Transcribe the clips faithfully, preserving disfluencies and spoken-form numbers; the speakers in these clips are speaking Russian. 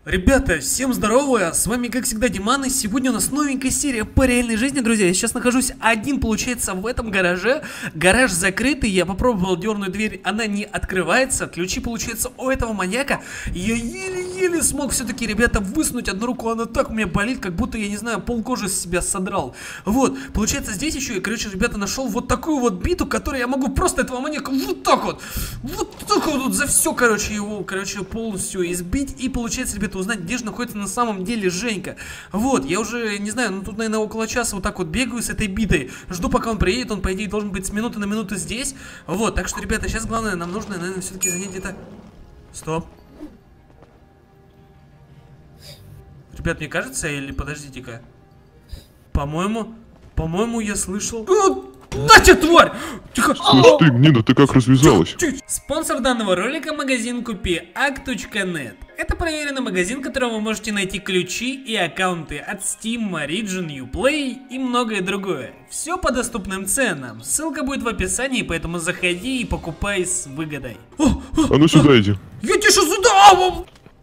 Ребята, всем здорово, с вами как всегда Диман, и сегодня у нас новенькая серия по реальной жизни, друзья. Я сейчас нахожусь один, получается, в этом гараже. Гараж закрытый, я попробовал дернуть дверь, она не открывается. Ключи, получается, у этого маньяка. Я еле-еле смог все-таки, ребята, высунуть одну руку, она так у меня болит, как будто, я не знаю, полкожи с себя содрал. Вот, получается, здесь еще я, короче, ребята, нашел вот такую вот биту, которой я могу просто этого маньяка вот так вот, вот так вот, вот за все, короче, его, короче, полностью избить. И, получается, ребята, узнать, где же находится на самом деле Женька. Вот, я уже, не знаю, ну тут, наверное, около часа вот так вот бегаю с этой битой. Жду, пока он приедет, он, по идее, должен быть с минуты на минуту здесь. Вот, так что, ребята, сейчас главное, нам нужно, наверное, все-таки занять где-то... Стоп. Ребят, мне кажется, или подождите-ка. По-моему, по-моему, я слышал... На тебе, тварь! Тихо! Слышь ты, гнида, ты как развязалась? Спонсор данного ролика — магазин купи ак точка нет. Это проверенный магазин, в котором вы можете найти ключи и аккаунты от Steam, Origin, Uplay и многое другое. Все по доступным ценам. Ссылка будет в описании, поэтому заходи и покупай с выгодой. О, А ну сюда иди. я тебе сейчас сюда!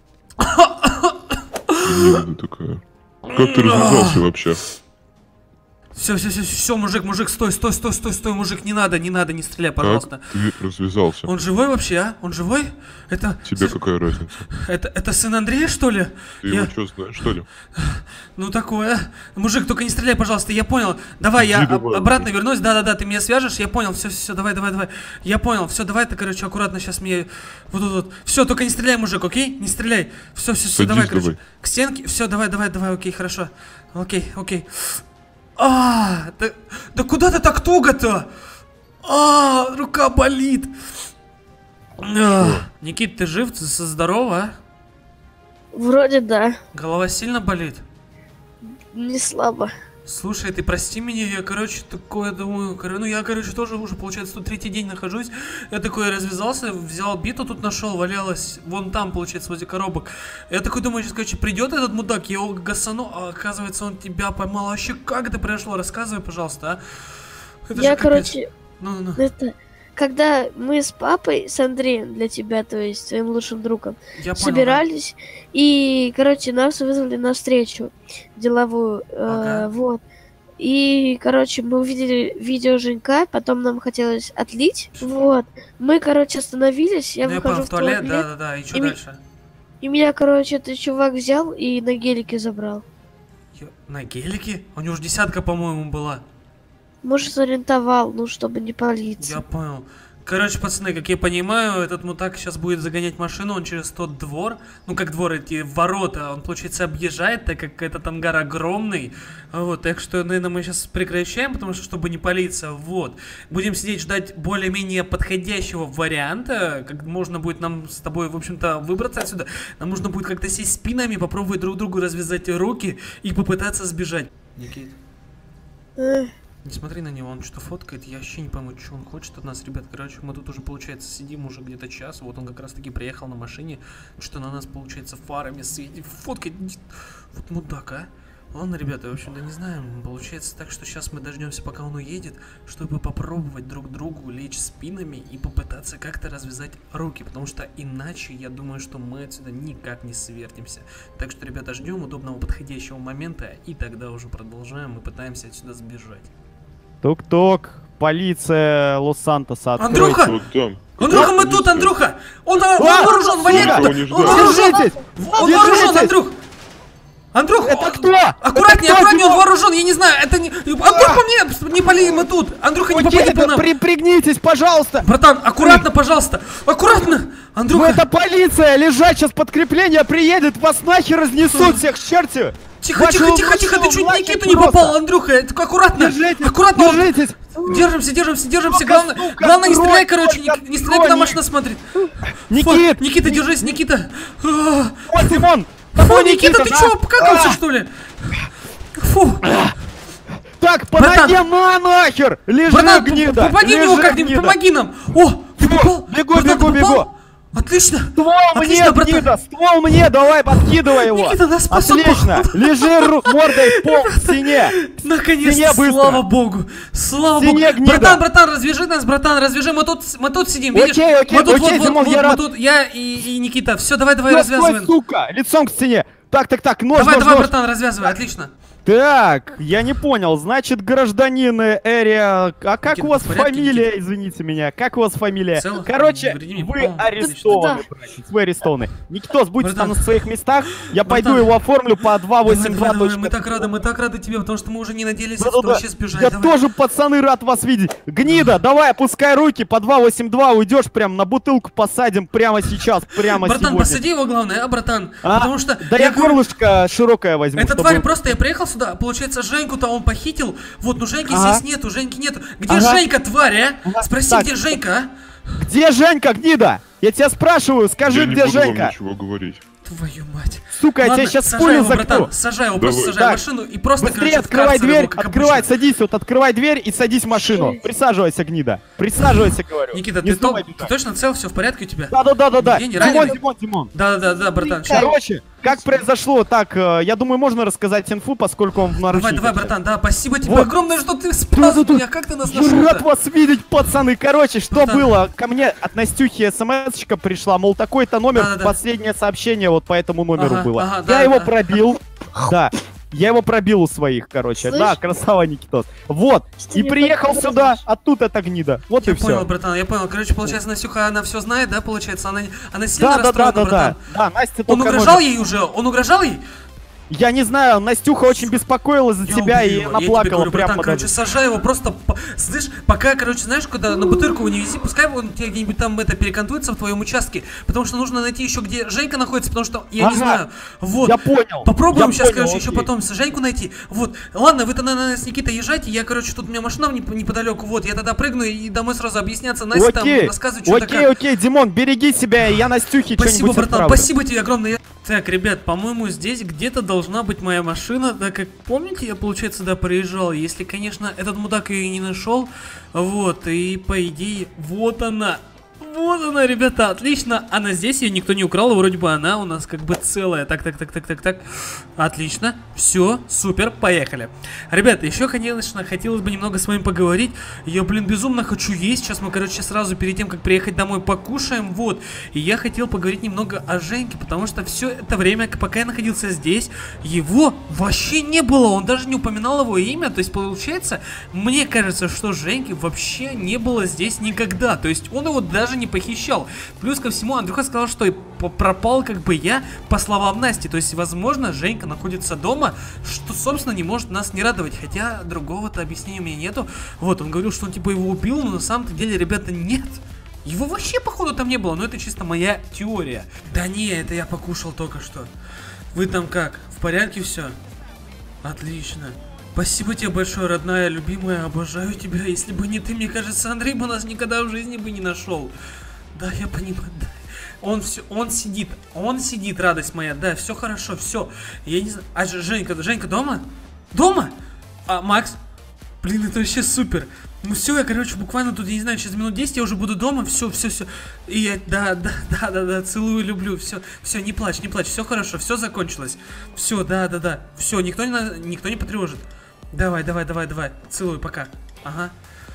Гнида такая. Как ты развязался вообще? Все, все, все, все, мужик, мужик, стой, стой, стой, стой, стой, мужик, не надо, не надо, не стреляй, пожалуйста. Как ты развязался? Он живой вообще, а? Он живой? Это... Тебе какая разница? Это, это сын Андрея, что ли? Ты я... его что, знаешь, что ли? Ну такое. Мужик, только не стреляй, пожалуйста, я понял. Давай, я давай, обратно давай. вернусь, да-да-да, ты меня свяжешь, я понял, все, все, давай, давай, давай. Я понял, все, давай ты, короче, аккуратно сейчас мне... Вот тут вот. Все, только не стреляй, мужик, окей? Не стреляй. Все, все, все, давай, короче. Давай. К стенке, все, давай, давай, давай, окей, хорошо. Окей, окей. А, да, да куда ты так туго-то? А, рука болит. А, Никит, ты жив? Ты здоров, а? Вроде да. Голова сильно болит? Не слабо. Слушай, ты прости меня, я, короче, такое думаю, кор... ну я, короче, тоже уже, получается, тут третий день нахожусь. Я такой развязался, взял биту, тут нашел, валялась, вон там, получается, возле коробок. Я такой думаю, сейчас, короче, придет этот мудак, я его гасану, а оказывается, он тебя поймал. Вообще, как это произошло? Рассказывай, пожалуйста, а? Это я, же короче, ну, ну. это... Когда мы с папой, с Андреем, для тебя, то есть своим лучшим другом, Я собирались, понял, да. И, короче, нас вызвали на встречу деловую, ага. э, вот. И, короче, мы увидели видео Женька, потом нам хотелось отлить, вот. Мы, короче, остановились, я ну, выхожу я в туалет, туалет да-да-да, и что и дальше? И меня, короче, этот чувак взял и на гелике забрал. Я... На гелике? У него же десятка, по-моему, была. Может, сориентовал, ну, чтобы не палиться. Я понял. Короче, пацаны, как я понимаю, этот мутак сейчас будет загонять машину, он через тот двор, ну как двор, эти ворота, он, получается, объезжает, так как этот ангар огромный. Вот, так что, наверное, мы сейчас прекращаем, потому что, чтобы не палиться, вот. Будем сидеть, ждать более-менее подходящего варианта, как можно будет нам с тобой, в общем-то, выбраться отсюда. Нам нужно будет как-то сесть спинами, попробовать друг другу развязать руки и попытаться сбежать. Никит. Не смотри на него, он что-то фоткает, я вообще не пойму, что он хочет от нас, ребят. Короче, мы тут уже, получается, сидим уже где-то час, вот он как раз-таки приехал на машине, что на нас, получается, фарами светит, фоткает, вот мудак, а. Ладно, ребята, в общем-то, не знаю, получается так, что сейчас мы дождемся, пока он уедет, чтобы попробовать друг другу лечь спинами и попытаться как-то развязать руки, потому что иначе, я думаю, что мы отсюда никак не свертимся. Так что, ребята, ждем удобного подходящего момента, и тогда уже продолжаем, мы пытаемся отсюда сбежать. Тук-тук, полиция Лос-Сантоса. Андрюха! Вот там. Андрюха, мы тут, Андрюха! Он, он вооружен, военный! Он вооружен! Он вооружен, Андрюх! Андрюх! Это кто? Аккуратнее, аккуратнее, он вооружен, я не знаю, это не... Андрюх, по мне! Не пали, мы тут! Андрюха, не попади по нам! Припрягнитесь, пожалуйста! Братан, аккуратно, пожалуйста! Аккуратно! Андрюха! Ну это полиция! Лежать, сейчас подкрепление приедет, вас нахер разнесут всех к чертю! Тихо, тихо, тихо, тихо, ты чуть Никиту не попал, Андрюха! Аккуратно! Держитесь, аккуратно! Держитесь! Держимся, держимся, держимся! Главное, главное не стреляй, короче, не, не стреляй, когда машина смотрит! Никит! Фу, Никита, держись, Никита! Вот, Димон! О, Никита, ты чё, покакался, что ли? Фу! Так, по ноге на нахер! Лежи, Братан, гнида! попади в него как-нибудь, помоги нам! О, ты попал? Бегу, Братан, бегу, ты попал? бегу! Отлично! Ствол Отлично, мне, братан. Гнида, ствол мне, давай, подкидывай его. Никита нас спасал. Отлично, лежи ру- мордой в пол, в стене. Наконец-то, Стене быстро. слава богу! Слава Стене, богу! гнида. Братан, братан, развяжи нас, братан, развяжи, мы тут, мы тут сидим, видишь? Окей, окей, мы тут, окей, вот, Димон, вот, я вот, рад. мы тут, я и, и Никита, все, давай, давай, Стой, развязываем. сука, лицом к стене. Так, так, так, нож, Давай, нож, давай, нож. братан, развязывай, отлично. Так, я не понял, значит, гражданин Эрия, а как Никита, у вас ты в порядке, фамилия, извините меня, как у вас фамилия? В целом, Короче, вреди мне, вы по-моему, арестованы, отлично. братец, вы арестованы. Никитос, будьте Братан. там на своих местах, я Братан. пойду его оформлю по два Давай, восемь давай, два. давай, мы так рады, мы так рады тебе, потому что мы уже не надеялись, что Да-да-да. вообще сбежать. Я Давай. тоже, пацаны, рад вас видеть. Гнида, давай, опускай руки, по два восемь два уйдешь, прям на бутылку посадим прямо сейчас, прямо Братан, сегодня. посади его, главное, а, братан? А? Потому что... Да я, говорю, горлышко широкое возьму. эта чтобы- тварь просто, я приехал сюда, получается, Женьку-то он похитил, вот, ну Женьки Ага. здесь нету, Женьки нету. Где Ага. Женька, тварь, а? Ага. Спроси, Так. где Женька, Где Женька, гнида? Я тебя спрашиваю, скажи, Я не где буду вам Женька? ничего говорить. а? Твою мать. Сука, я Ладно, тебя сейчас сажай пулю его, закрою. братан, сажай его, просто Давай. сажай в Так. машину и просто, Быстрее короче, в открывай карцер дверь, его, как открывай, обычно. садись, вот открывай дверь и садись в машину. Присаживайся, гнида. Присаживайся, говорю. Никита, Не ты, то- вздумай ты бежать. точно цел, все в порядке у тебя? Да-да-да-да-да. Я не Димон, раненый? Димон, Димон. Да-да-да, братан, ща. Короче, как произошло, так, э, я думаю, можно рассказать инфу, поскольку он в Давай, наручниках. давай, братан, да, спасибо тебе Вот. огромное, что ты спас Да-да-да. меня, как ты нас Я нашел? рад вас видеть, пацаны. Короче, что Братан. было? Ко мне от Настюхи смс-очка пришла, мол, такой-то номер, Да-да-да. последнее сообщение вот по этому номеру Ага, было. ага, я да, его да. пробил. Да. Я его пробил у своих, короче. Слышь? Да, красава, Никитос. Вот. Что И мне приехал так сюда, говоришь? а тут эта гнида. Вот Я и понял, все. братан, я понял. Короче, получается, Настюха, она все знает, да, получается? Она, она сильно Да, да, да, расстроена, да, да. братан? Да, Настя Он только угрожал номер- ей уже? Он угрожал ей? Я не знаю, Настюха очень беспокоилась за Я тебя убью и его. она Я плакала тебе говорю, прямо братан, короче, даже. сажай его просто, по- слышь, пока, короче, знаешь, куда на бутырку не вези, пускай он тебе где-нибудь там это перекантуется в твоем участке, потому что нужно найти еще, где Женька находится, потому что, я не Ага. знаю, вот. Я понял. Попробуем Я сейчас, понял, короче, еще окей. потом с Женьку найти. Вот, ладно, вы тогда на с Никитой езжайте, я, короче, тут у меня машина неп- неподалеку, вот, я тогда прыгну и домой сразу объясняться, Настя там Окей, рассказывать, что окей, окей, Димон, береги себя, и я Настюхе Спасибо, что-нибудь братан, отправлю. спасибо тебе огромное. Так, ребят, по-моему, здесь где-то должна быть моя машина. Так как, помните, я, получается, сюда проезжал. Если, конечно, этот мудак ее не нашел. Вот, и по идее, вот она. Вот она, ребята, отлично. Она здесь, ее никто не украл, вроде бы она у нас как бы целая. Так, так, так, так, так, так. Отлично. Все, супер, поехали. Ребята, еще, конечно, хотелось бы немного с вами поговорить. Я, блин, безумно хочу есть. Сейчас мы, короче, сразу перед тем, как приехать домой, покушаем. Вот. И я хотел поговорить немного о Женьке, потому что все это время, пока я находился здесь, его вообще не было. Он даже не упоминал его имя. То есть, получается, мне кажется, что Женьки вообще не было здесь никогда. То есть, он его даже не похищал. Плюс ко всему, Андрюха сказал, что и п- пропал как бы я, по словам Насти. То есть, возможно, Женька находится дома, что, собственно, не может нас не радовать. Хотя, другого-то объяснения у меня нету. Вот, он говорил, что он типа его убил, но на самом-то деле, ребята, нет. Его вообще, походу, там не было, но это чисто моя теория. Да не, это я покушал только что. Вы там как? В порядке все? Отлично. Спасибо тебе большое, родная, любимая, обожаю тебя. Если бы не ты, мне кажется, Андрей бы нас никогда в жизни бы не нашел. Да, я понимаю, да. Он все, он сидит, он сидит, радость моя, да, все хорошо, все. Я не знаю, а Ж- Женька, Женька дома? Дома? А, Макс? Блин, это вообще супер. Ну все, я, короче, буквально тут, я не знаю, через минут десять я уже буду дома, все, все, все. И я, да, да, да, да, да, целую, люблю, все, все, не плачь, не плачь, все хорошо, все закончилось. Все, да, да, да, все, никто не, на- никто не потревожит. Давай, давай, давай, давай, целую, пока. Ага.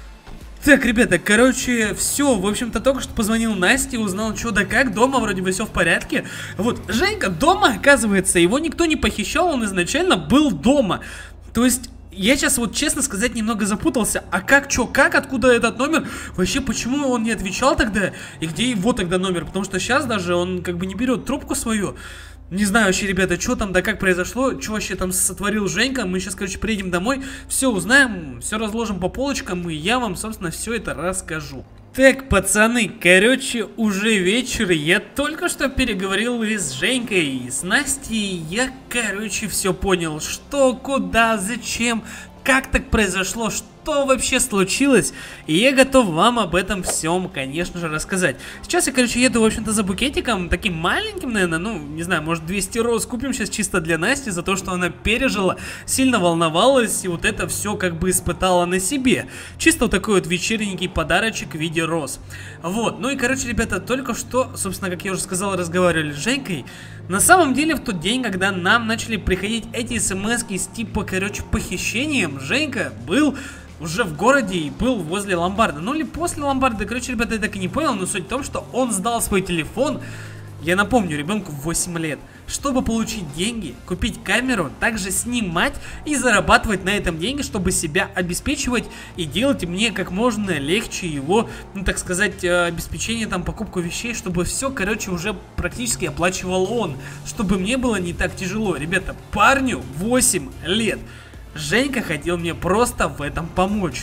Так, ребята, короче, все, в общем-то, только что позвонил Насте, узнал, что да как, дома вроде бы все в порядке. Вот, Женька дома, оказывается, его никто не похищал, он изначально был дома. То есть, я сейчас вот, честно сказать, немного запутался. А как, что, как, откуда этот номер? Вообще, почему он не отвечал тогда? И где его тогда номер? Потому что сейчас даже он как бы не берет трубку свою. Не знаю вообще, ребята, что там, да как произошло, что вообще там сотворил Женька. Мы сейчас, короче, приедем домой, все узнаем, все разложим по полочкам, и я вам, собственно, все это расскажу. Так, пацаны, короче, уже вечер, я только что переговорил и с Женькой, и с Настей, я, короче, все понял, что, куда, зачем, как так произошло, что что вообще случилось, и я готов вам об этом всем, конечно же, рассказать. Сейчас я, короче, еду, в общем-то, за букетиком, таким маленьким, наверное, ну, не знаю, может, двести роз купим сейчас чисто для Насти, за то, что она пережила, сильно волновалась, и вот это все как бы испытала на себе. Чисто вот такой вот вечерненький подарочек в виде роз. Вот, ну и, короче, ребята, только что, собственно, как я уже сказал, разговаривали с Женькой. На самом деле, в тот день, когда нам начали приходить эти смс-ки с типа, короче, похищением, Женька был уже в городе и был возле ломбарда. Ну или после ломбарда, короче, ребята, я так и не понял, но суть в том, что он сдал свой телефон, я напомню, ребенку восемь лет, чтобы получить деньги, купить камеру, также снимать и зарабатывать на этом деньги, чтобы себя обеспечивать и делать мне как можно легче его, ну так сказать, обеспечение, там, покупку вещей, чтобы все, короче, уже практически оплачивал он, чтобы мне было не так тяжело. Ребята, парню восемь лет. Женька хотел мне просто в этом помочь.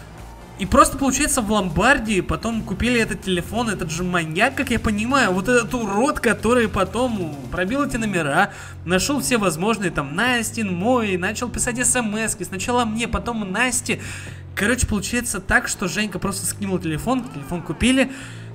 И просто, получается, в ломбарде потом купили этот телефон, этот же маньяк, как я понимаю, вот этот урод, который потом пробил эти номера, нашел все возможные, там, Настин, мой, начал писать смс-ки, сначала мне, потом Насте. Короче, получается так, что Женька просто скинул телефон, телефон купили,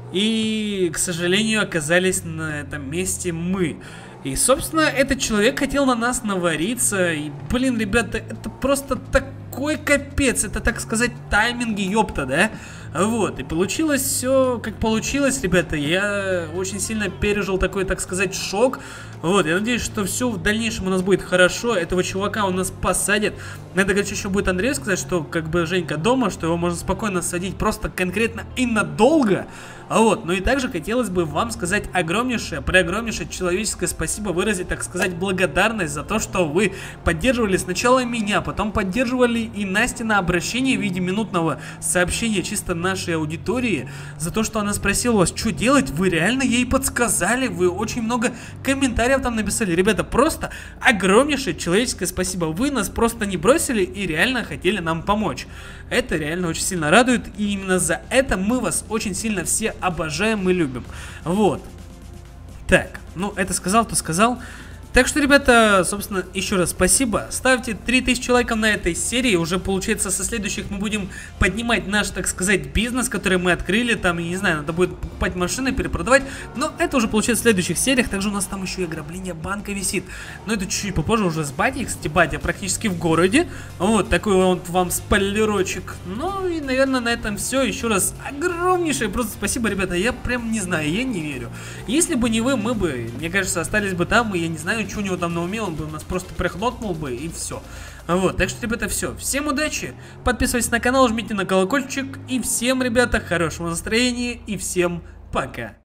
и, к сожалению, оказались на этом месте мы. И, собственно, этот человек хотел на нас навариться, и, блин, ребята, это просто такой капец, это, так сказать, тайминги, ёпта, да? Вот, и получилось все как получилось, ребята, я очень сильно пережил такой, так сказать, шок. Вот, я надеюсь, что все в дальнейшем у нас будет хорошо, этого чувака у нас посадят. Надо, короче, еще будет Андрею сказать, что как бы Женька дома, что его можно спокойно садить просто конкретно и надолго. Вот, ну и также хотелось бы вам сказать огромнейшее, преогромнейшее человеческое спасибо, выразить, так сказать, благодарность за то, что вы поддерживали сначала меня, потом поддерживали и Насти на обращение в виде минутного сообщения чисто нашей аудитории, за то, что она спросила вас, что делать, вы реально ей подсказали, вы очень много комментариев там написали. Ребята, просто огромнейшее человеческое спасибо, вы нас просто не бросили и реально хотели нам помочь. Это реально очень сильно радует, и именно за это мы вас очень сильно все обожаем и любим. Вот. Так, ну это сказал, то сказал. Так что, ребята, собственно, еще раз спасибо. Ставьте три тысячи лайков на этой серии. Уже, получается, со следующих мы будем поднимать наш, так сказать, бизнес, который мы открыли. Там, я не знаю, надо будет покупать машины, перепродавать. Но это уже, получается, в следующих сериях. Также у нас там еще и ограбление банка висит. Но это чуть-чуть попозже уже с батей. Кстати, батя практически в городе. Вот, такой вот вам спойлерочек. Ну и, наверное, на этом все. Еще раз огромнейшее просто спасибо, ребята. Я прям не знаю, я не верю. Если бы не вы, мы бы, мне кажется, остались бы там. И я не знаю, что у него там на уме, он бы нас просто прихлопнул бы и все. Вот, так что, ребята, все. Всем удачи, подписывайтесь на канал, жмите на колокольчик. И всем, ребята, хорошего настроения и всем пока.